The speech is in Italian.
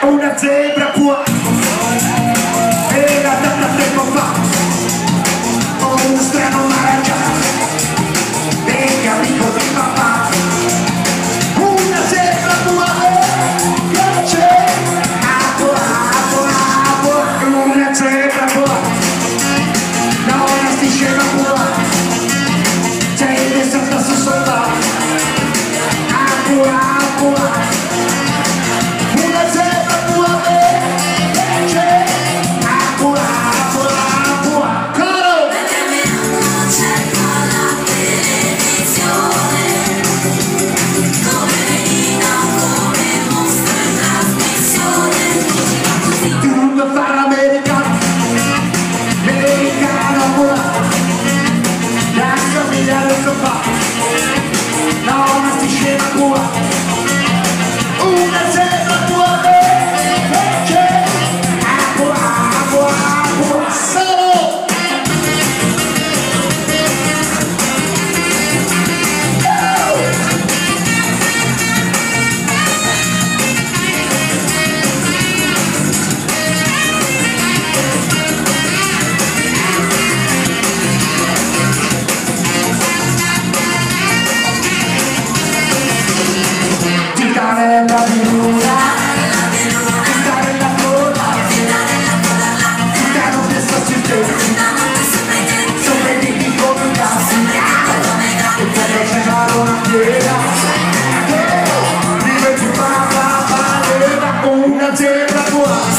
una zebra qua, era tanta tempo fa, uno strano maracà, vedi amico di papà, una zebra qua, piace, una zebra qua, non si scema qua, sei desata su soldato, una zebra qua, piace, caro! Cerco la televisione, come Melina, come mostro in trasmissione. Tutto fare americano, lascia pigliare il sofà, no, ma si scema qua, una zebra tua, c'è, Pulsano! Citarella di luna, citarella coda, citano questo sistema, sopravvivi come un gas, e poi c'è una piega, diventi una zebra tua.